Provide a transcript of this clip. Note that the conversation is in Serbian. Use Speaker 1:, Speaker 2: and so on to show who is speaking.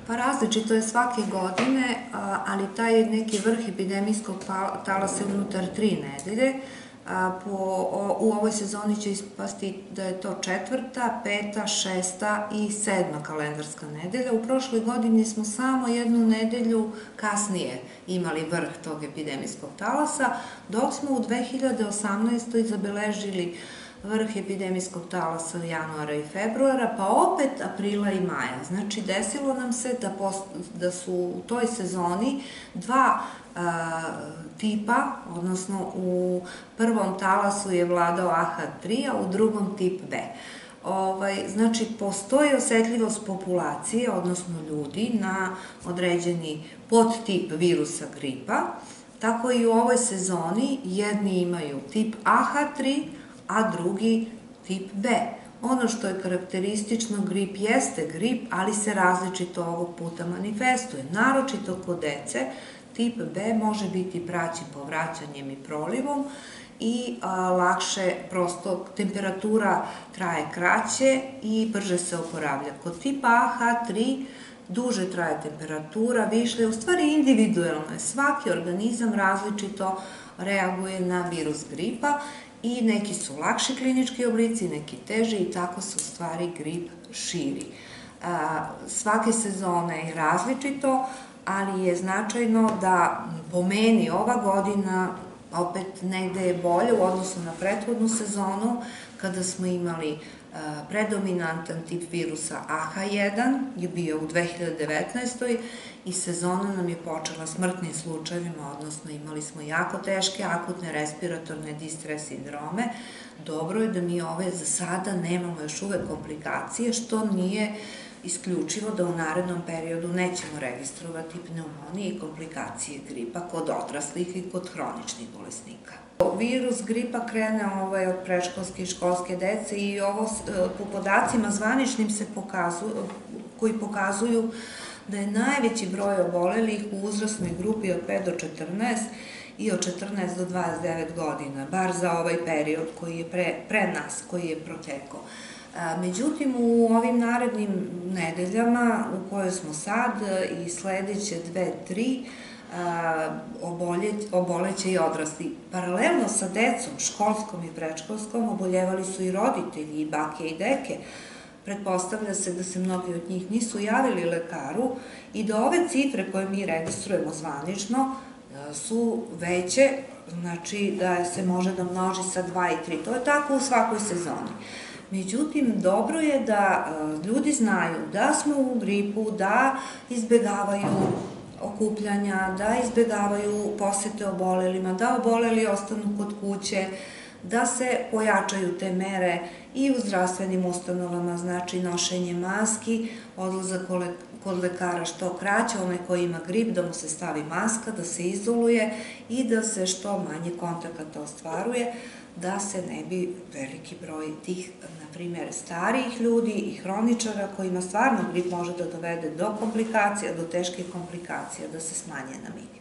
Speaker 1: Pa različito je svake godine, ali taj neki vrh epidemijskog talasa je unutar 3 nedelje. U ovoj sezoni će ispasti da je to 4., 5., 6. i 7. kalendarska nedelja. U prošloj godini smo samo 1 nedelju kasnije imali vrh tog epidemijskog talasa, dok smo u 2018. zabeležili vrh epidemijskog talasa januara i februara, pa opet aprila i maja. Znači, desilo nam se da su u toj sezoni 2 tipa, odnosno u prvom talasu je vladao AH3, a u drugom tip B. Znači, postoji osetljivost populacije, odnosno ljudi, na određeni podtip virusa gripa, tako i u ovoj sezoni jedni imaju tip AH3, a drugi tip B. Ono što je karakteristično, grip jeste grip, ali se različito ovog puta manifestuje. Naročito kod dece, tip B može biti praćen povraćanjem i prolivom i lakše, prosto temperatura traje kraće i brže se oporavlja. Kod tipa AH3 duže traje temperatura, više, u stvari individualno je. Svaki organizam različito reaguje na virus gripa i neki su lakši klinički oblici, neki teži i tako se u stvari grip širi. Svake sezone je različito, ali je značajno da po meni ova godina opet negde je bolje u odnosu na prethodnu sezonu kada smo imali predominantan tip virusa AH1 je bio u 2019. i sezona nam je počela smrtnim slučajevima, odnosno imali smo jako teške akutne respiratorne distres sindrome. Dobro je da mi ove za sada nemamo još uvek komplikacije, što nije isključivo da u narednom periodu nećemo registrovati pneumonije i komplikacije gripa kod odraslih i kod hroničnih bolesnika. Virus gripa krene od predškolske i školske dece i ovo po podacima zvaničnim se koji pokazuju da je najveći broj obolelih u uzrasnoj grupi od 5 do 14 i od 14 do 29 godina, bar za ovaj period koji je pre nas, koji je protekao. Međutim, u ovim narednim nedeljama u kojoj smo sad i sledeće 2-3 oboleće i odrasli. Paralelno sa decom, školskom i predškolskom, oboljevali su i roditelji, i bake i deke. Pretpostavlja se da se mnogi od njih nisu javili lekaru i da ove cifre koje mi registrujemo zvanično su veće, znači da se može da množi sa 2 i 3. To je tako u svakoj sezoni. Međutim, dobro je da ljudi znaju da smo u gripu, da izbegavaju okupljanja, da izbegavaju posete obolelima, da oboleli ostanu kod kuće, da se pojačaju te mere i u zdravstvenim ustanovama, znači nošenje maski, odlazak kod lekara što kraće, onaj koji ima grip da mu se stavi maska, da se izoluje i da se što manje kontakata ostvaruje, da se ne bi veliki broj tih, na primjer, starijih ljudi i hroničara kojima stvarno grip može da dovede do komplikacija, do teških komplikacija, da se smanje na minimum.